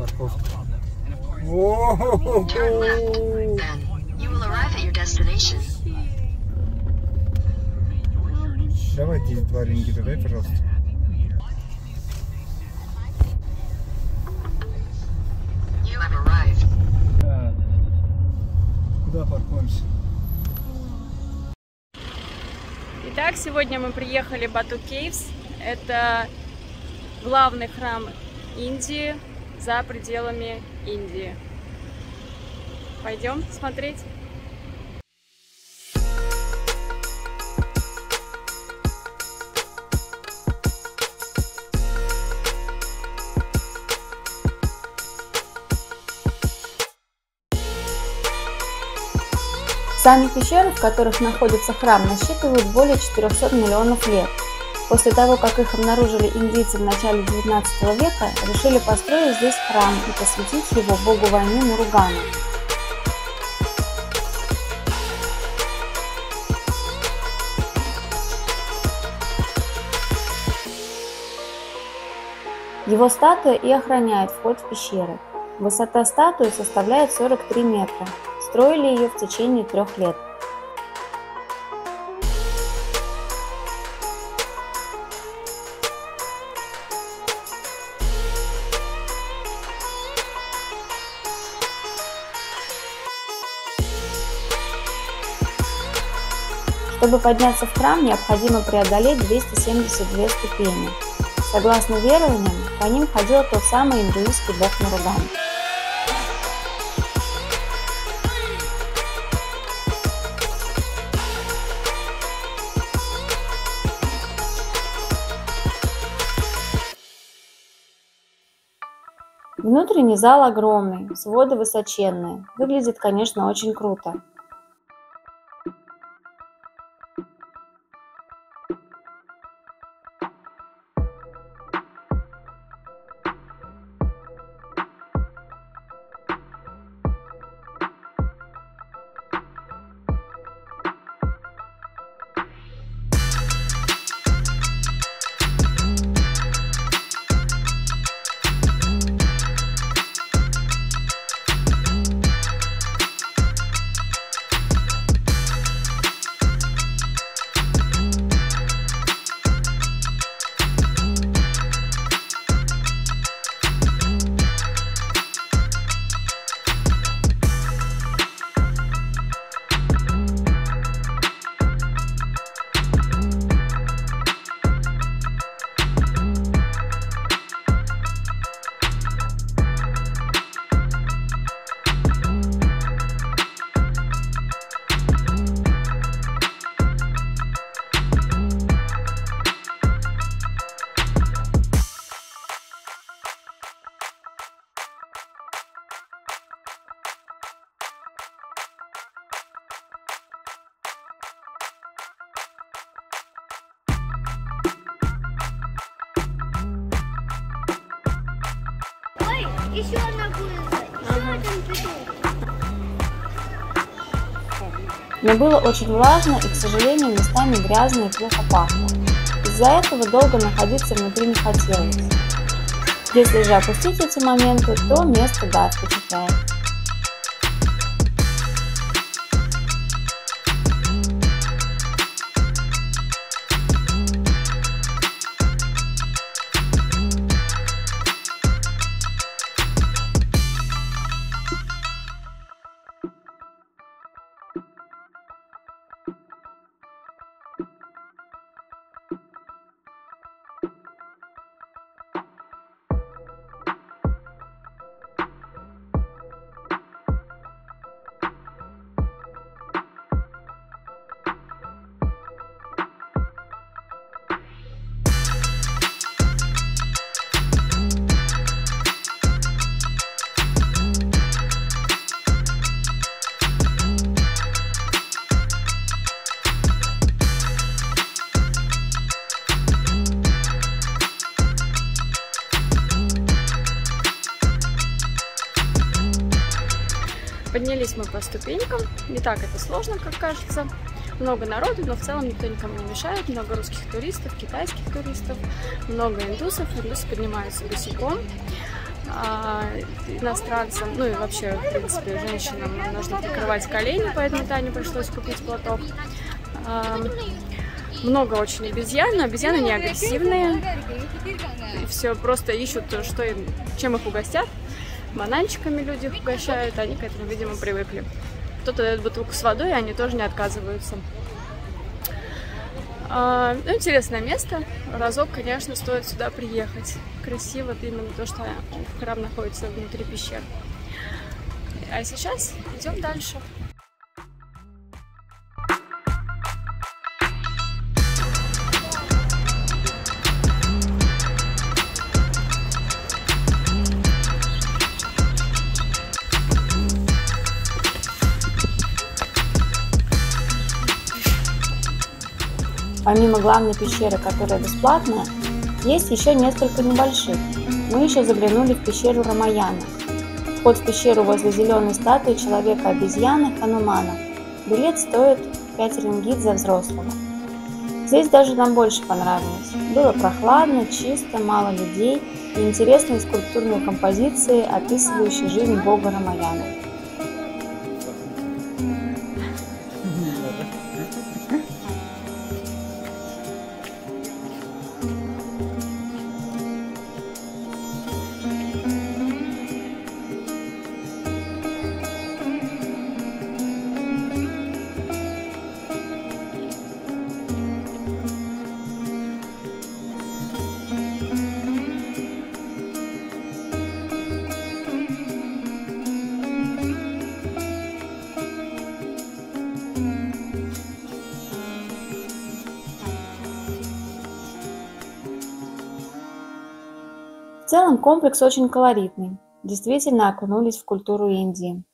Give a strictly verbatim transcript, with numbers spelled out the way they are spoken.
парковка. О-о-о-о-о. Давайте эти два рингита, дай, пожалуйста. А, куда паркуемся? Итак, сегодня мы приехали в Бату Кейвс. Это главный храм Индии за пределами Индии. Пойдем смотреть. Сами пещеры, в которых находится храм, насчитывают более четырёхсот миллионов лет. После того, как их обнаружили индийцы в начале девятнадцатого века, решили построить здесь храм и посвятить его богу войны Муругану. Его статуя и охраняет вход в пещеры. Высота статуи составляет сорок три метра. Строили ее в течение трех лет. Чтобы подняться в храм, необходимо преодолеть двести семьдесят две ступени. Согласно верованиям, по ним ходил тот самый индуистский бог Муруган. Внутренний зал огромный, своды высоченные. Выглядит, конечно, очень круто. Еще одна будет. Еще Но было очень влажно и, к сожалению, местами грязно и плохо пахло. Из-за этого долго находиться внутри не хотелось. Если же опустить эти моменты, то место, да, впечатляет. Поднялись мы по ступенькам, не так это сложно, как кажется. Много народу, но в целом никто никому не мешает. Много русских туристов, китайских туристов, много индусов. Индусы поднимаются босиком. а, иностранцам, ну и вообще, в принципе, женщинам нужно прикрывать колени, поэтому Тане пришлось купить платок. А, много очень обезьян, но обезьяны не агрессивные, все просто ищут, что им, чем их угостят. Бананчиками люди их угощают, они к этому, видимо, привыкли. Кто-то дает бутылку с водой, они тоже не отказываются. А, ну, интересное место. Разок, конечно, стоит сюда приехать. Красиво именно то, что храм находится внутри пещер. А сейчас идем дальше. Помимо главной пещеры, которая бесплатная, есть еще несколько небольших. Мы еще заглянули в пещеру Рамаяна. Вход в пещеру возле зеленой статуи человека-обезьяны Ханумана. Билет стоит пять рингит за взрослого. Здесь даже нам больше понравилось. Было прохладно, чисто, мало людей и интересные скульптурные композиции, описывающие жизнь бога Рамаяна. В целом комплекс очень колоритный, действительно окунулись в культуру Индии.